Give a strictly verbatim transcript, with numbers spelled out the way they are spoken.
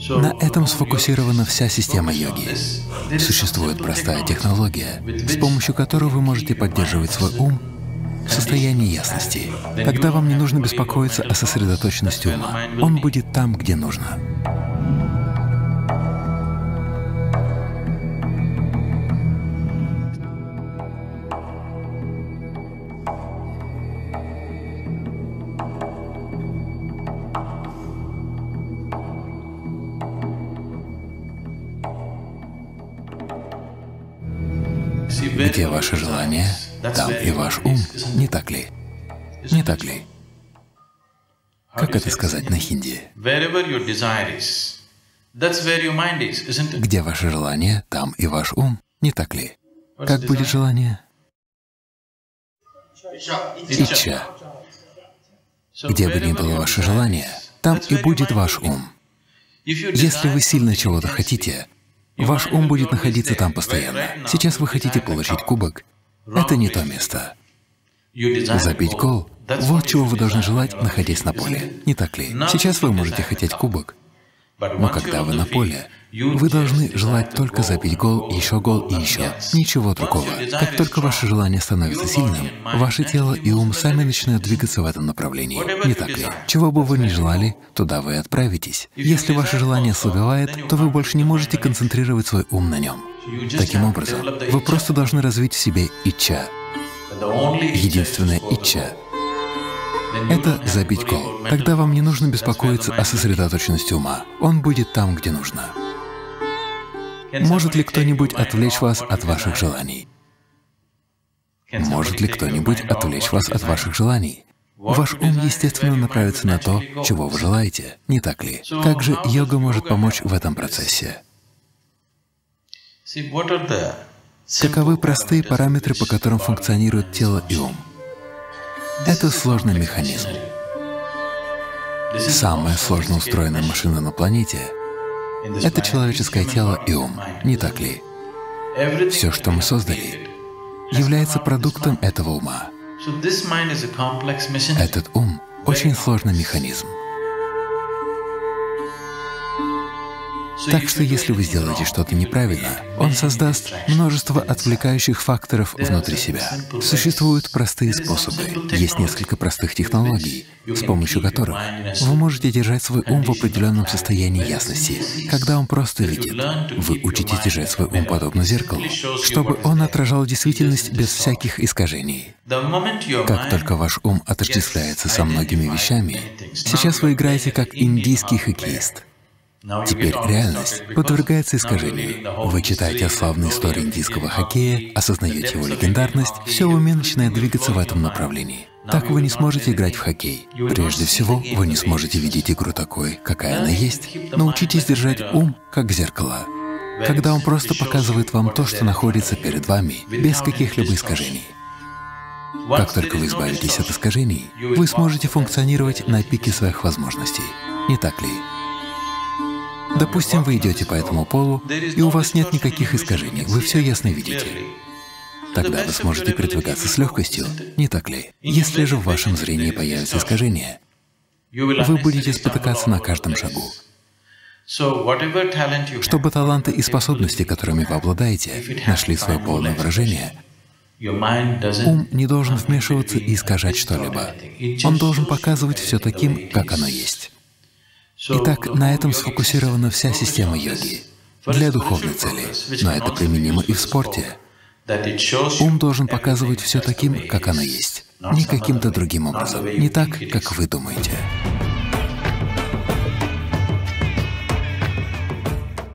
На этом сфокусирована вся система йоги. Существует простая технология, с помощью которой вы можете поддерживать свой ум в состоянии ясности. Тогда вам не нужно беспокоиться о сосредоточенности ума. Он будет там, где нужно. Где ваше желание, там и ваш ум, не так ли? Не так ли? Как это сказать на хинди? Где ваше желание, там и ваш ум, не так ли? Как будет желание? Ичча. Где бы ни было ваше желание, там и будет ваш ум. Если вы сильно чего-то хотите, ваш ум будет находиться там постоянно. Сейчас вы хотите получить кубок. Это не то место. Забить гол — вот чего вы должны желать, находясь на поле. Не так ли? Сейчас вы можете хотеть кубок, но когда вы на поле, вы должны желать только забить гол, еще гол и еще. Ничего другого. Как только ваше желание становится сильным, ваше тело и ум сами начинают двигаться в этом направлении. Не так ли? Чего бы вы ни желали, туда вы и отправитесь. Если ваше желание ослабевает, то вы больше не можете концентрировать свой ум на нем. Таким образом, вы просто должны развить в себе ичча. Единственное ичча — это забить гол. Тогда вам не нужно беспокоиться о сосредоточенности ума. Он будет там, где нужно. Может ли кто-нибудь отвлечь вас от ваших желаний? Может ли кто-нибудь отвлечь вас от ваших желаний? Ваш ум, естественно, направится на то, чего вы желаете, не так ли? Как же йога может помочь в этом процессе? Каковы простые параметры, по которым функционирует тело и ум? Это сложный механизм. Самая сложно устроенная машина на планете — это человеческое тело и ум, не так ли? Все, что мы создали, является продуктом этого ума. Этот ум — очень сложный механизм. Так что если вы сделаете что-то неправильно, он создаст множество отвлекающих факторов внутри себя. Существуют простые способы, есть несколько простых технологий, с помощью которых вы можете держать свой ум в определенном состоянии ясности. Когда он просто видит, вы учитесь держать свой ум подобно зеркалу, чтобы он отражал действительность без всяких искажений. Как только ваш ум отождествляется со многими вещами, сейчас вы играете как индийский хоккеист. Теперь реальность подвергается искажению. Вы читаете о славной истории индийского хоккея, осознаете его легендарность, все в уме начинает двигаться в этом направлении. Так вы не сможете играть в хоккей. Прежде всего, вы не сможете видеть игру такой, какая она есть. Научитесь держать ум как зеркало, когда он просто показывает вам то, что находится перед вами, без каких-либо искажений. Как только вы избавитесь от искажений, вы сможете функционировать на пике своих возможностей. Не так ли? Допустим, вы идете по этому полу, и у вас нет никаких искажений, вы все ясно видите. Тогда вы сможете передвигаться с легкостью, не так ли? Если же в вашем зрении появятся искажения, вы будете спотыкаться на каждом шагу. Чтобы таланты и способности, которыми вы обладаете, нашли свое полное выражение, ум не должен вмешиваться и искажать что-либо. Он должен показывать все таким, как оно есть. Итак, на этом сфокусирована вся система йоги для духовной цели, но это применимо и в спорте. Ум должен показывать все таким, как оно есть, не каким-то другим образом, не так, как вы думаете.